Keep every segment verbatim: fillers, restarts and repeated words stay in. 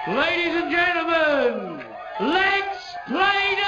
Ladies and gentlemen, let's play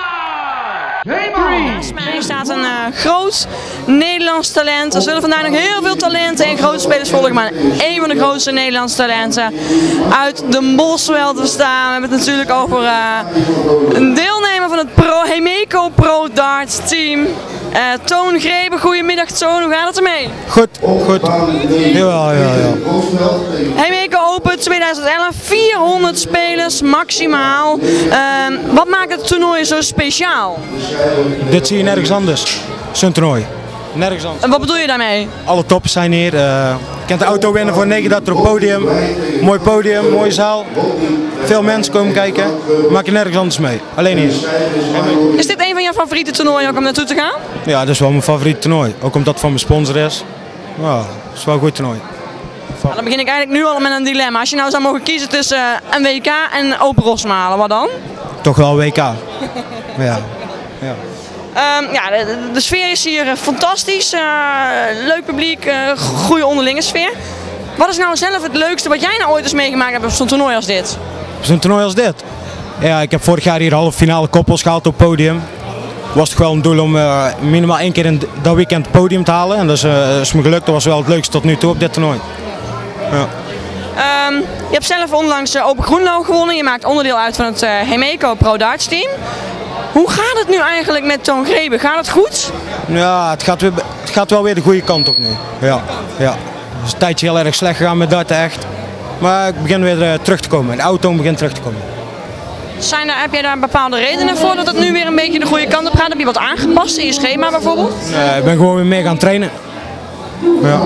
Naast mij staat een uh, groot Nederlands talent. Er zullen vandaag nog heel veel talenten en grote spelers volgen, maar één van de grootste Nederlandse talenten uit de Boswel te staan. We hebben het natuurlijk over uh, een deelnemer van het Pro Hemeco Pro Darts team. Uh, Toon Grebe, goedemiddag Toon, hoe gaat het ermee? Goed, goed. Jawel, ja, ja. Hemeco Open tweeduizend elf, vierhonderd spelers maximaal. Uh, wat maakt het toernooi zo speciaal? Dit zie je nergens anders, zo'n toernooi. Nergens anders. En wat bedoel je daarmee? Alle toppers zijn hier. Uh, je kunt de auto winnen voor negen dat er op podium. Mooi podium, mooie zaal. Veel mensen komen kijken. Maak je nergens anders mee. Alleen hier. Is dit een van jouw favoriete toernooien ook om naartoe te gaan? Ja, dat is wel mijn favoriete toernooi. Ook omdat het van mijn sponsor is. Ja, dat is wel een goed toernooi. Nou, dan begin ik eigenlijk nu al met een dilemma. Als je nou zou mogen kiezen tussen een W K en Open Rosmalen, wat dan? Toch wel W K. Ja. Ja. Um, ja, de, de sfeer is hier fantastisch. Uh, leuk publiek, uh, goede onderlinge sfeer. Wat is nou zelf het leukste wat jij nou ooit eens meegemaakt hebt op zo'n toernooi als dit? Op zo'n toernooi als dit? Ja, ik heb vorig jaar hier halve finale koppels gehaald op het podium. Het was toch wel een doel om uh, minimaal één keer in dat weekend het podium te halen. En dat is, uh, is me gelukt. Dat was wel het leukste tot nu toe op dit toernooi. Ja. Um, je hebt zelf onlangs uh, Open Groenlo gewonnen. Je maakt onderdeel uit van het uh, Hemeco Pro Darts team. Hoe gaat het nu eigenlijk met Toon Grebe? Gaat het goed? Ja, het gaat, weer, het gaat wel weer de goede kant op nu. Ja, ja. Het is een tijdje heel erg slecht gegaan met darten echt. Maar ik begin weer uh, terug te komen. De auto begint terug te komen. Zijn er, heb jij daar bepaalde redenen voor dat het nu weer een beetje de goede kant op gaat? Heb je wat aangepast in je schema bijvoorbeeld? Nee, ik ben gewoon weer mee gaan trainen. Ja.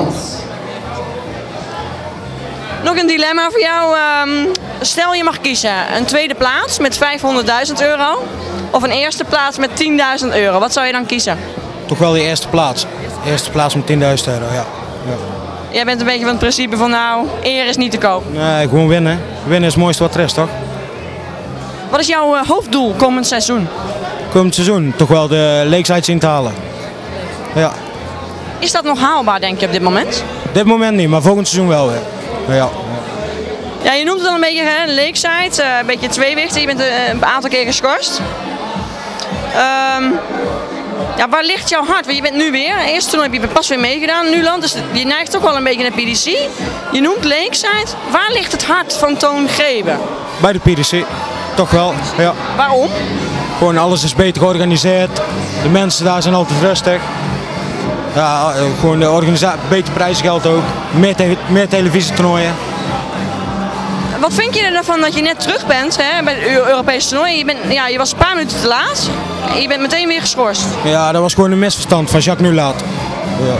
Nog een dilemma voor jou. Um, stel je mag kiezen een tweede plaats met vijfhonderdduizend euro of een eerste plaats met tienduizend euro. Wat zou je dan kiezen? Toch wel de eerste plaats. Eerste plaats met tienduizend euro, ja. Ja. Jij bent een beetje van het principe van nou, eer is niet te koop. Nee, gewoon winnen. Winnen is het mooiste wat er is, toch? Wat is jouw uh, hoofddoel komend seizoen? Komend seizoen toch wel de Lakeside zien te halen. Ja. Is dat nog haalbaar denk je op dit moment? Op dit moment niet, maar volgend seizoen wel weer. Ja. Ja, je noemt het al een beetje hè, Lakeside, uh, een beetje tweewichten. Je bent uh, een aantal keer geschorst. Um, ja, waar ligt jouw hart? Want je bent nu weer, eerst toen heb je pas weer meegedaan, Nuland, dus je neigt toch wel een beetje naar P D C. Je noemt Lakeside. Waar ligt het hart van Toon Grebe? Bij de P D C, toch wel. Ja. Waarom? Gewoon alles is beter georganiseerd. De mensen daar zijn altijd rustig. Ja, gewoon de organisatie, beter prijsgeld ook. Meer, te meer televisietoernooien. Wat vind je ervan dat je net terug bent hè, bij het Europese toernooi? Je, bent, ja, je was een paar minuten te laat en je bent meteen weer geschorst. Ja, dat was gewoon een misverstand van Jacques Nulaat. Ja.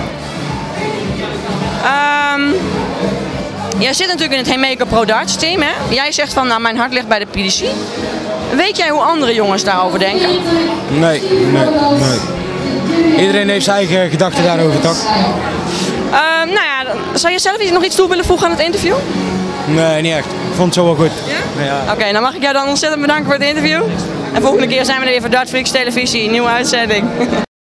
Um, jij zit natuurlijk in het Hemeco Pro Darts team. Hè? Jij zegt van nou, mijn hart ligt bij de P D C. Weet jij hoe andere jongens daarover denken? Nee, nee, nee. Iedereen heeft zijn eigen gedachten daarover, toch? Um, nou ja, zou je zelf nog iets toe willen voegen aan het interview? Nee, niet echt. Ik vond het zo wel goed. Ja? Ja. Oké, okay, dan mag ik jou dan ontzettend bedanken voor het interview. En volgende keer zijn we er weer voor Dartfreaks Televisie, nieuwe uitzending.